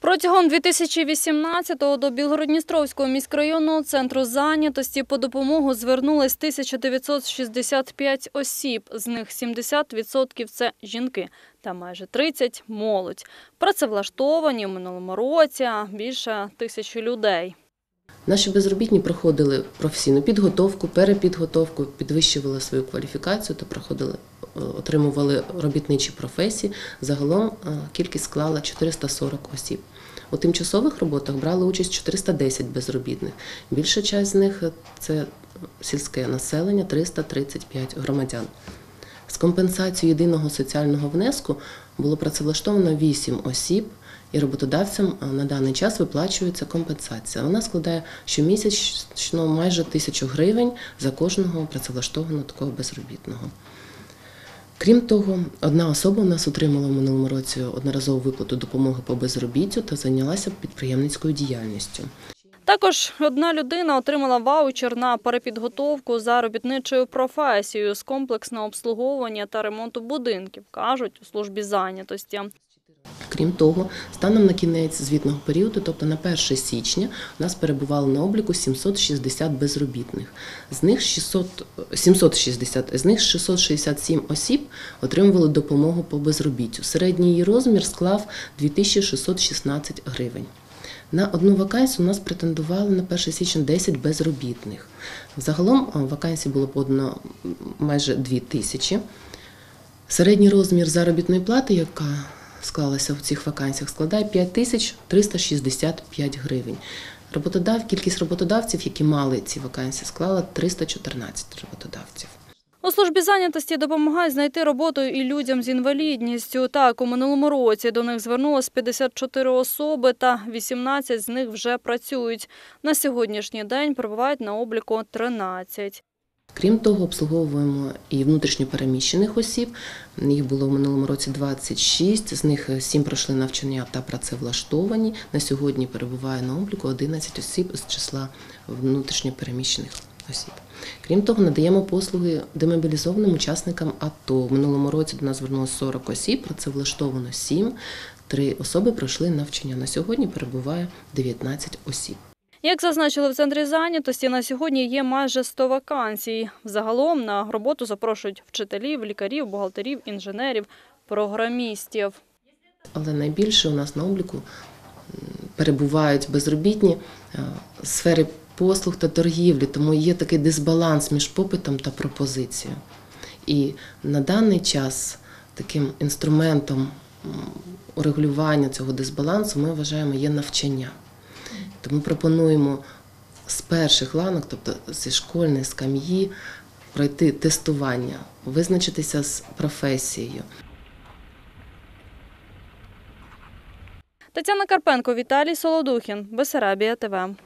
Протягом 2018-го до Білгород-Дністровського міськрайонного центру зайнятості по допомогу звернулись 1965 осіб. З них 70% – це жінки та майже 30% – молодь. Працевлаштовані в минулому році більше 1000 людей. Наші безробітні проходили професійну підготовку, перепідготовку, підвищували свою кваліфікацію та отримували робітничі професії. Загалом кількість склала 440 осіб. У тимчасових роботах брали участь 410 безробітних. Більша частина з них – це сільське населення, 335 громадян. З компенсацією єдиного соціального внеску було працевлаштовано 8 осіб, і роботодавцям на даний час виплачується компенсація. Вона складає щомісячно майже 1000 гривень за кожного працевлаштованого такого безробітного. Крім того, одна особа у нас отримала в минулому році одноразову виплату допомоги по безробіттю та зайнялася підприємницькою діяльністю. Також одна людина отримала ваучер на перепідготовку за робітничою професією з комплексного обслуговування та ремонту будинків, кажуть у службі зайнятості. Крім того, станом на кінець звітного періоду, тобто на 1 січня, у нас перебувало на обліку 760 безробітних. З них 667 осіб отримували допомогу по безробіттю. Середній її розмір склав 2616 гривень. На одну вакансію у нас претендували на 1 січня 10 безробітних. Загалом вакансій було подано майже 2000. Середній розмір заробітної плати, яка склалася в цих вакансіях, складає 5365 гривень. Кількість роботодавців, які мали ці вакансії, склала 314 роботодавців. У службі зайнятості допомагають знайти роботу і людям з інвалідністю. Так, у минулому році до них звернулось 54 особи, та 18 з них вже працюють. На сьогоднішній день перебувають на обліку 13. Крім того, обслуговуємо і внутрішньо переміщених осіб. Їх було в минулому році 26, з них 7 пройшли навчання та працевлаштовані. На сьогодні перебуває на обліку 11 осіб з числа внутрішньо переміщених осіб. Крім того, надаємо послуги демобілізованим учасникам АТО. В минулому році до нас звернулося 40 осіб, працевлаштовано 7, 3 особи пройшли навчання. На сьогодні перебуває 19 осіб. Як зазначили в центрі зайнятості, на сьогодні є майже 100 вакансій. Загалом на роботу запрошують вчителів, лікарів, бухгалтерів, інженерів, програмістів. Але найбільше у нас на обліку перебувають безробітні сфери послуг та торгівлі, тому є такий дисбаланс між попитом та пропозицією. І на даний час таким інструментом урегулювання цього дисбалансу ми вважаємо є навчання. Тому пропонуємо з перших ланок, тобто зі школьної скам'ї, пройти тестування, визначитися з професією. Тетяна Карпенко, Віталій Солодухін, Бессарабія ТВ.